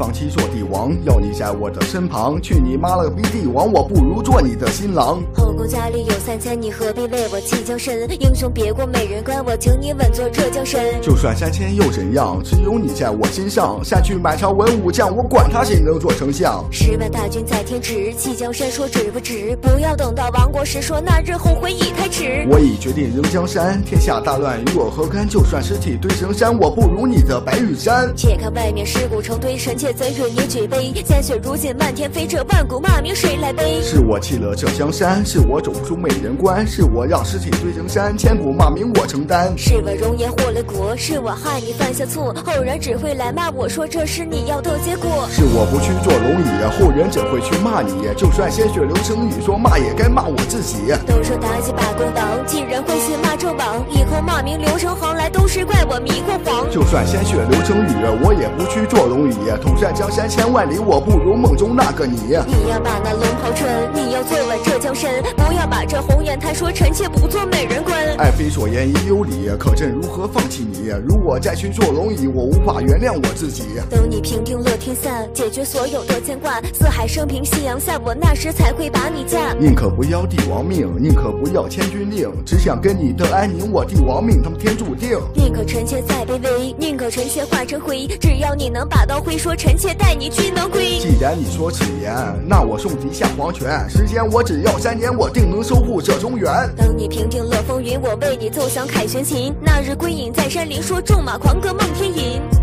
放弃做帝王，要你在我的身旁。去你妈了个逼帝王，我不如做你的新郎。 后宫佳丽有3000，你何必为我弃江山？英雄别过美人关，我请你稳坐这江山。 就算3000又怎样？只有你在我心上。下去买朝文武将，我管他谁能做丞相。 10万大军在天池，弃江山说值不值？不要等到亡国时说那日后悔已太迟。 我已决定扔江山，天下大乱与我何干？就算尸体堆成山，我不如你的白玉山。 且看外面尸骨成堆，臣妾怎与你举杯？鲜血如今漫天飞，这万古骂名谁来背？ 是我弃了这江山，是我走不出美人关，是我让尸体堆成山，千古骂名我承担。 是我容颜祸了国，是我害你犯下错，后人只会来骂我说这是你要的结果。 是我不去做龙椅，后人怎会去骂你？就算鲜血流成雨，说骂也该骂我自己。 都说妲己把公党，既然会信骂纣王，以后骂名流成行来都是怪我迷过黄。 就算鲜血流成雨，我也不去做龙椅，统帅江山千万里，我不如梦中那个你。 你要把那龙袍穿，你要坐稳这江山，不要把这红颜谈说臣妾不做美人关。 爱妃所言已有理，可朕如何放弃你？如果再去做龙椅，我无法原谅我自己。 等你平定乐天下，解决所有的牵挂，四海升平夕阳下，我那时才会把你嫁。 宁可不要帝王命，宁可不要千军令，只想跟你的安宁，我帝王命他们天注定。 宁可臣妾再卑微，宁可臣妾化成灰，只要你能把刀挥，说臣妾待你君能归。 既然你说此言，那我送敌下黄泉，时间我只要3年，我定能收复这中原。 等你平定了风云，我为你奏响凯旋琴，那日归隐在山林，说纵马狂歌梦天吟。